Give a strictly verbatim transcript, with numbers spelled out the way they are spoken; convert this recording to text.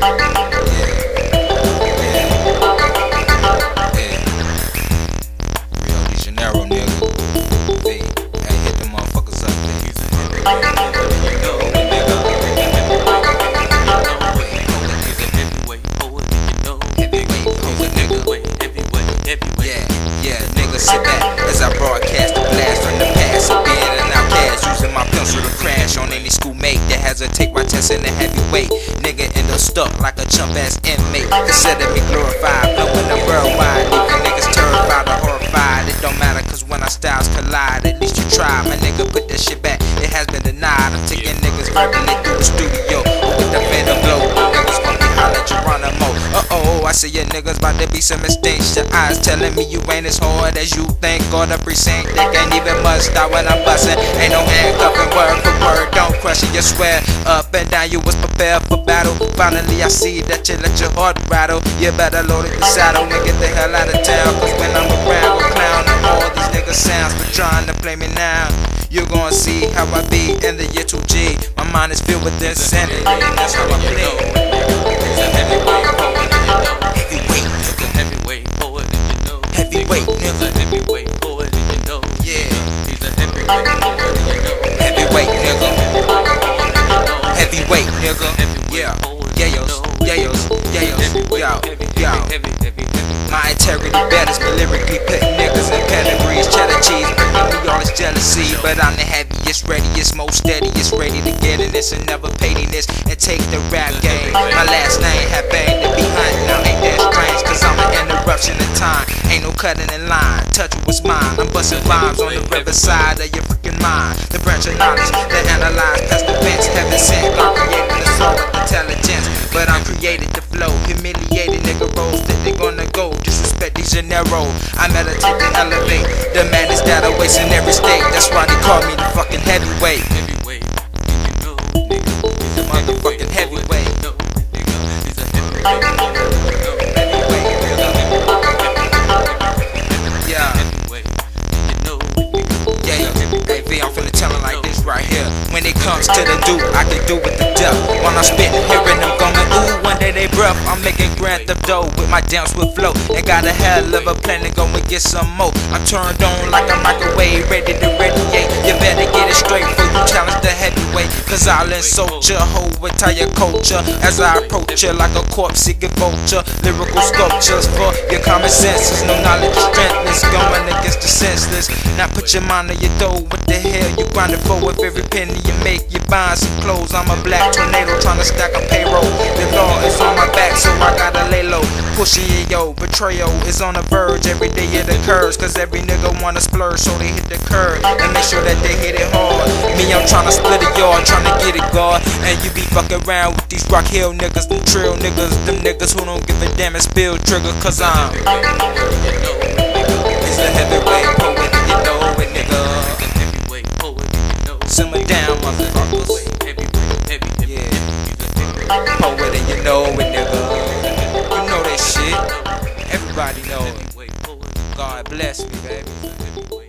Sit back as I broadcast the blast from the past of being an outcast, using my pencil to crash on any schoolmate that has a take my test in a heavyweight. Nigga end up stuck like a chump ass inmate. Instead of me glorified, blowing up worldwide, leaving niggas terrified or horrified. It don't matter cause when our styles collide, at least you try. My nigga put that shit back, it has been denied. I'm taking niggas verbally through the studio, or with the phantom blow. Niggas gon' be holla Geronimo. Uh oh, I see your niggas about to be some mistakes. Your eyes telling me you ain't as hard as you think. Or the precinct, they can't even must stop when I'm bustin'. Ain't no handcuffing, word for word, don't crush it, you swear. Up and down, you was prepared for battle. Finally, I see that you let your heart rattle. You better load it the saddle and get the hell out of town. Cause when I'm around, go clown on all these niggas sounds. But trying to play me now, you're gonna see how I be in the year two G. My mind is filled with insanity, and that's how I play. It's a heavyweight poet, and you know. Heavyweight, It's a heavyweight poet, and you know. heavyweight, He's a nigga. heavyweight poet, and you know. Yeah. He's a heavyweight poet, and you know. Heavyweight, nigga. Heavyweight, nigga. Yeah, yayos, yayos, yayos. Yo, yo. My integrity batters me lyrically, putting niggas in categories. Cheddar cheese, bringing me all this jealousy. But I'm the heaviest, readiest, most steadiest, ready to get in this and never pettiness and take the rap game. My last name had bang to be hunting. Now ain't that strange, cause I'm an interruption in time. Ain't no cutting in line, touch what was mine. I'm busting rhymes on the riverside of your freaking mind. The branch of knowledge that analyze past events. Heaven sent, God created the soul with intelligence. But I'm created to flow, humiliated nigga rolls that they gonna go. Disrespect De Janeiro, I meditate to elevate. The man is that awaits in every state. That's why they call me the fucking heavyweight. Heavyweight, you know, nigga. He's a Motherfucking heavyweight. No, nigga. He's a heavyweight poet, you know. Heavyweight, nigga. Yeah. Heavyweight, you know, nigga. Yeah, hey V, I'm finna tell 'em like this right here. When it comes to the do, I can do with the depth. When I'm spitting, hearing them going ooh, one day they breath. I'm making Grand Theft Auto with my dance with flow. And got a hell of a plan to go and get some more. I'm turned on like a microwave, ready to radiate. You better get it straight before you challenge the heavyweight. Cause I'll insult your whole entire culture as I approach you like a corpse-seeking vulture. Lyrical sculptures for your common senses. No knowledge is strengthless, going against the senseless. Now put your mind on your dough. What the hell you grinding for? With every penny you make, you buying some clothes. I'm a black tornado trying to stack a payroll. The law is on my back, so I gotta lay low. Pushing it, yo, betrayal is on the verge. Every day it occurs, cause every nigga wanna splurge, so they hit the curb and make sure that they hit it hard. Me, I'm trying to split a yard, trying to get it, God. And you be fucking around with these Rock Hill niggas, them trill niggas, them niggas who don't give a damn and spill trigger. Cause I'm It's a heavyweight poet, you know it, nigga. Heavyweight poet, you know. Simmer down, motherfuckers. Heavyweight, heavy, heavy, Yeah. heavy. Poet and you know it, nigga. You know that shit. Everybody know it. Heavyweight poet. God bless me, baby.